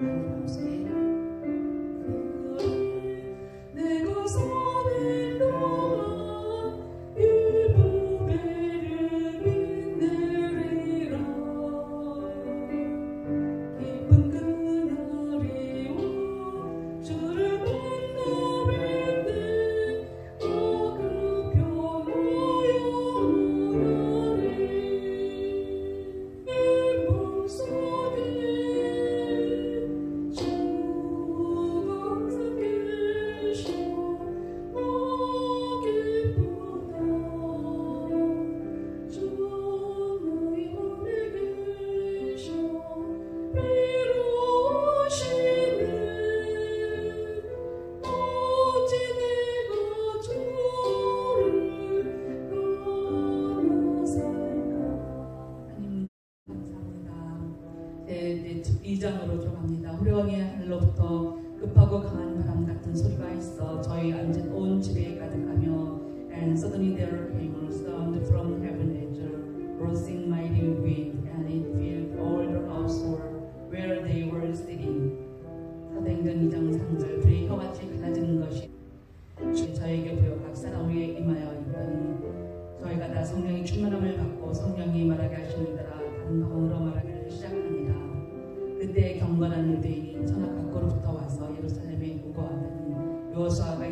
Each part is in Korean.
2장으로 들어갑니다. 호령의 하늘로부터 급하고 강한 바람 같은 소리가 있어 저희 앉은 온 집에 가득하며 And suddenly there came a sound from heaven as a roaring mighty wind and it filled all the house where they were sitting. 사도행전 2장 3절 불이 혀같이 갈라지는 것이 저에게 보여 각 사람 위에 임하여 있더니 저희가 다 성령이 충만함을 받고 성령이 말하게 하시는 따라 다른 언어로 말하기를 시작하니라. 그때 경건한 유대인이 천하 각고로부터 와서 예루살렘에 오고하더니 여호수아가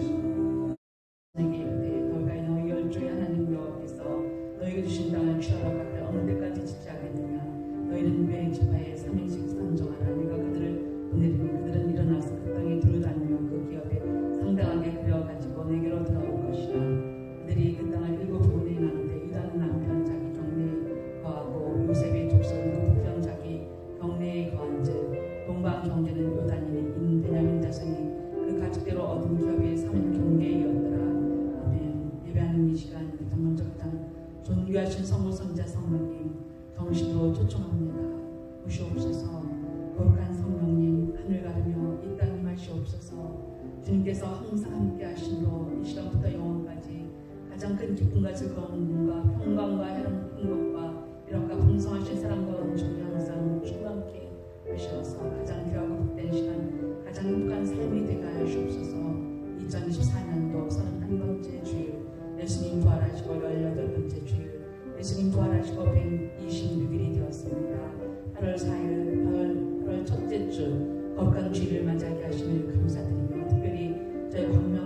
내게 이르되 너희가 너희 열조의 하나님 여호와께서 너희에게 주신 땅을 취하러 갔다 어느 때까지 지체하겠느냐. 너희는 왜 지파에 3일씩 선정하라. 네가 그들을 보내리니 그들은 일어나서 그 땅에 두루다니며 그 기업에 상당하게 그려가지고 내게로 들어올 것이라. 그들이 그 땅을 7부분에 나누되 유다는 남편 자기 경내에 거하고 요셉의 족속은 그 북편 자기 경내에 거한즉 동방 경제는 요단이니 베냐민 자손이 그 가축대로 얻은 기업의 3일 경계이었더라. 아멘. 예배하는 이 시간 가장 먼저 가장 존귀하신 성부 성자 성령님 정신으로 초청합니다. 오시옵소서. 거룩한 성령님 하늘 가르며 이 땅 임하시옵소서. 주님께서 항상 함께 하심으로 이 시간부터 영원까지 가장 큰 기쁨과 즐거움과 평강과 행복과 이런가 풍성하신 사랑과 은총이 항상 충만케 하시어서 가장 귀하고 복된 시간 가장 행복한 삶이 되게 하시옵소서. 2024년도 31번째 주일 예수님 부활하시고 18번째 주일 예수님 부활하시고 126일이 되었습니다. 8월 4일 8월 첫째 주 거룩한 주일을 맞이하게 하심을 감사드리며 특별히 저희 광명